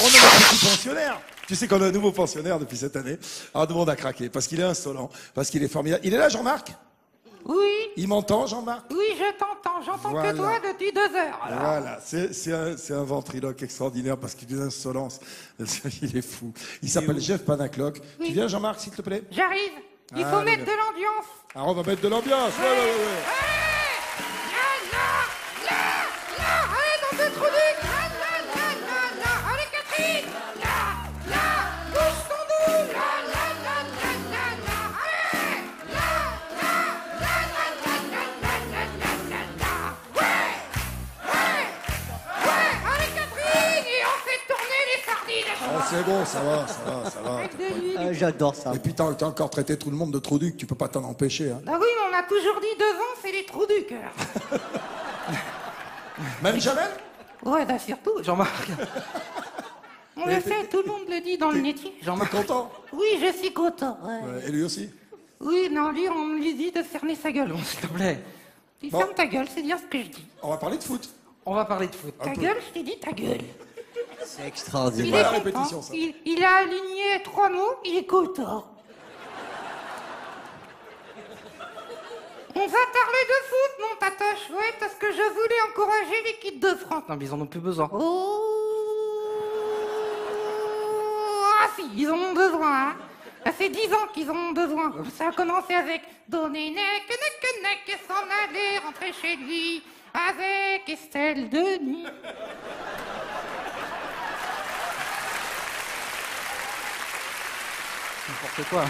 On a un petit pensionnaire. Tu sais qu'on a un nouveau pensionnaire depuis cette année. Alors, tout le monde a craqué parce qu'il est insolent, parce qu'il est formidable. Il est là, Jean-Marc? Oui. Il m'entend, Jean-Marc? Oui, je t'entends. J'entends Voilà. que toi depuis 2 heures. Alors. Voilà, c'est un ventriloque extraordinaire parce qu'il est insolence. Il est fou. Il s'appelle Jeff Panacloc. Oui. Tu viens, Jean-Marc, s'il te plaît? J'arrive. Il faut mettre de l'ambiance. Alors, on va mettre de l'ambiance. Ouais. Allez, dans ce trou duc. Là. Allez, Catherine. Là. Bouge ton doux. Là. Allez. Ouais. Allez, Catherine. Et on fait tourner les sardines. Oh, c'est bon, ça va. Avec de l'huile. J'adore ça. Et puis, t'as encore traité tout le monde de trou duc. Tu peux pas t'en empêcher. Hein. Bah oui, mais on a toujours dit devant, c'est les trous du cœur. Même Jamel? Ouais, bah surtout, Jean-Marc. On le sait, tout le monde le dit dans le métier, T'es Jean-Marc. content? Oui, je suis content. Ouais. Ouais, et lui aussi? Oui, non, lui, on lui dit de fermer sa gueule, s'il te plaît. Tu Bon. fermes ta gueule, c'est bien ce que je dis. On va parler de foot. On va parler de foot. Ta gueule, je t'ai dit ta gueule. C'est Il extraordinaire. Voilà, est content. répétition, ça. Il a aligné 3 mots, il est content. On va parler de foot, mon tatoche, ouais, parce que je voulais encourager l'équipe de France. Non, mais ils en ont plus besoin. Oh ah si, ils en ont besoin, hein. Ça fait 10 ans qu'ils en ont besoin. Ça a commencé avec donner nec, et s'en aller rentrer chez lui avec Estelle Denis. N'importe quoi.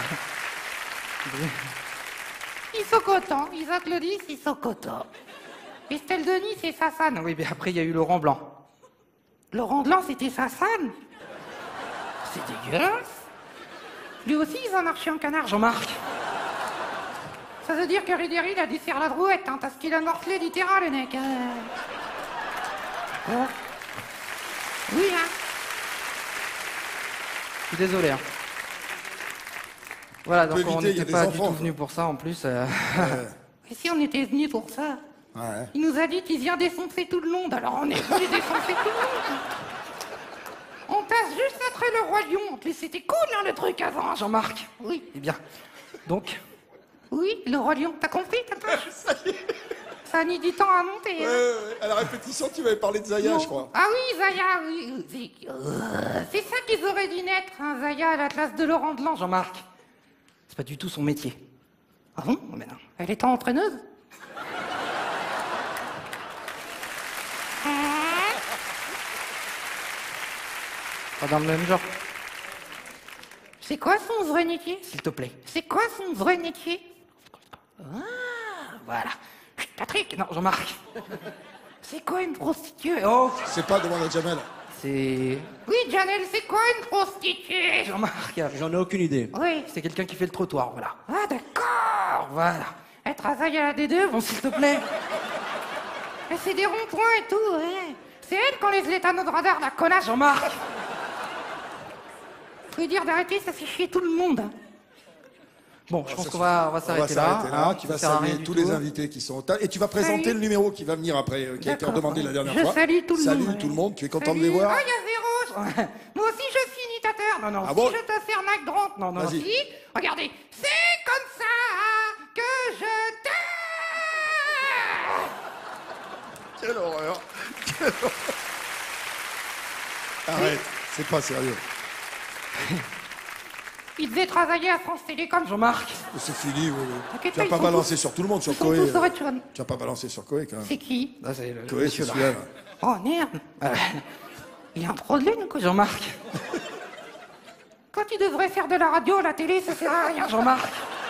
Ils sont contents, ils applaudissent, ils sont contents. Estelle Denis, c'est Sassane. Oui, mais après, il y a eu Laurent Blanc. Laurent Blanc, c'était Sassane. C'est dégueulasse. Lui aussi, ils en archi un canard. Jean-Marc. Ça veut dire que Ribéry, il a dû faire la brouette, hein, parce qu'il a morflé littéral, le mec. Oui, hein. Je suis désolé. Hein. Voilà, donc peut on éviter, il y a n'était des pas du enfants, tout quoi. venu pour ça en plus. Et si on était venus pour ça? Ouais. Il nous a dit qu'il vient défoncer tout le monde, alors on est venu défoncer tout le monde. On passe juste après le Roi Lion. En plus, c'était cool, hein, le truc avant. Jean-Marc. Oui. Eh bien. Donc, Oui, le Roi Lion. T'as compris, Ça a mis du temps à monter. Hein. À la répétition, tu m'avais parlé de Zaya, Non. je crois. Ah oui, Zaya, oui. C'est ça qu'ils auraient dû naître, hein, Zaya, à la place de Laurent Blanc. Jean-Marc, c'est pas du tout son métier. Ah bon? Mais non. Elle est entraîneuse? Pas dans le même genre, C'est quoi son vrai métier? s'il te plaît. C'est quoi son vrai métier? Voilà. Chut, Patrick, Non, Jean-Marc. c'est quoi une prostituée? Oh, C'est pas demande à Jamel. c'est... Oui, Janelle, c'est quoi une prostituée? Jean-Marc, J'en ai aucune idée. Oui. c'est quelqu'un qui fait le trottoir, voilà. Ah, d'accord. Voilà. Être à Zaya des deux, Bon, s'il te plaît. mais c'est des ronds-points et tout, ouais. C'est elle qu'on les l'éthanol de radar, la connasse. Jean-Marc. Faut lui dire d'arrêter, ça fait chier tout le monde. hein. Bon, je pense qu'on va On va s'arrêter s'arrêter là. hein. Tu Ça vas sert à rien saluer du tous tout. les invités qui sont au tas. Et tu vas présenter Salut. le numéro qui va venir après, qui a été D'accord, redemandé ouais. la dernière Je fois. salue tout le monde, Salut ouais. tout le monde. Tu es content de Salut. les voir? Ah, il y a Zéro. Moi aussi, je suis imitateur. Non, non, Ah si bon je te fais un acte drôle. Non, non, Vas-y. si. Regardez. C'est comme ça que je t'aime. Quelle horreur. Arrête, c'est pas sérieux. Il devait travailler à France Télécom. Jean-Marc. C'est fini, oui. T'inquiète Tu vas pas, pas ils sont balancer tous- sur tout le monde, sur Ils sont Coé. tous sur Etchouane. Tu vas pas balancer sur Coé, quand même. C'est qui? Là, c'est le Coé, c'est monsieur, là. celui-là. Là. Oh, merde. Il y a un problème, quoi. Jean-Marc. Toi, tu devrais faire de la radio, la télé, ça sert à rien. Jean-Marc.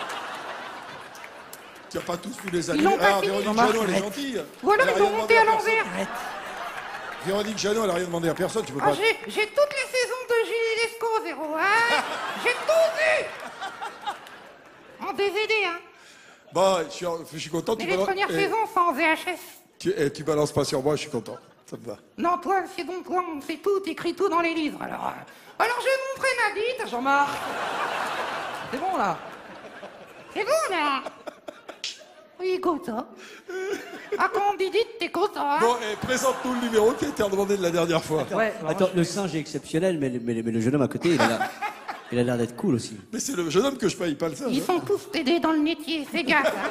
Tu vas pas tous nous les Ils annuler. l'ont pas Ah, fini. Véronique Jean-Marc, Jeannot, elle est arrête. gentille. Ou alors, Elle a ils rien vont demandé monter à personne. l'envers. Arrête. Véronique Jeannot, elle a rien demandé à personne. Tu peux Ah, pas. j'ai toutes les saisons de Gilles Lescaut, Zéro. Hein. J'ai tout vu. En DVD, hein. Bon, je suis content. Mais Tu les balances- premières eh, saisons sont en VHS. tu balances pas sur moi, je suis content. Ça me va. Non, toi, c'est bon, toi, on fait tout, t'écris tout dans les livres. Alors je vais montrer ma bite. Jean-Marc. C'est bon, là. C'est bon, là. Oui, content. Ah, quand on dit t'es content, hein? Bon, et présente-nous le numéro qui a été redemandé de la dernière fois. Ouais, Attends, le singe est exceptionnel, mais le jeune homme à côté, il a l'air d'être cool aussi. Mais c'est le jeune homme que je paye, pas le singe. Ils sont tous aidés dans le métier, fais gaffe, hein.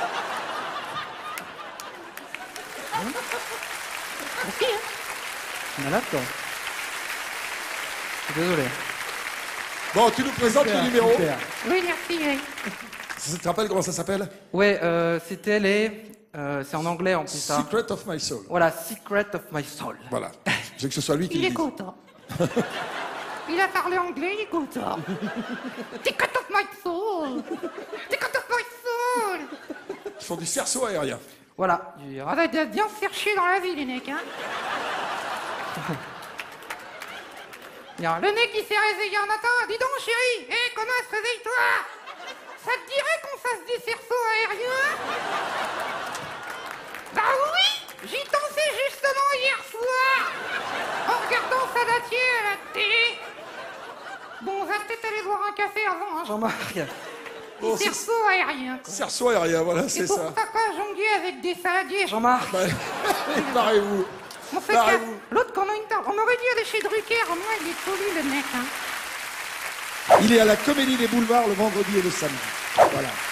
Merci, hein. malade, toi. Je suis désolé. Bon, tu nous présentes le numéro. Super. Oui, merci, oui. Tu te rappelles comment ça s'appelle? Ouais, c'était les... c'est en anglais en plus, ça. Secret of My Soul. Voilà, Secret of My Soul. Voilà. Je veux que ce soit lui qui Il le est dise. content. Il a parlé anglais, il est content. Secret of my soul. Secret of my soul. Ils font du cerceau aérien. Voilà. On va bien se faire chier dans la vie, les mecs, hein. Bien, le mec, il s'est réveillé un matin. Dis donc, chérie. Hé, connasse, réveille-toi. Ça te dirait qu'on fasse des cerceaux aériens? Bah oui, j'y pensais justement hier soir. En regardant Salatier à la télé. Bon, on va peut-être aller boire un café avant, hein. Jean-Marc. Bon, c'est Cerceaux aériens, quoi. cerceau aérien, voilà, c'est Et ça. pourquoi pas jongler avec des saladiers? Jean-Marc. Bah, Barrez-vous. On fait Barrez-vous. gaffe. L'autre, qu'on a une tarte. On aurait dû aller chez Drucker, au moins il est poli, le mec, hein. Il est à la Comédie des Boulevards le vendredi et le samedi. Voilà.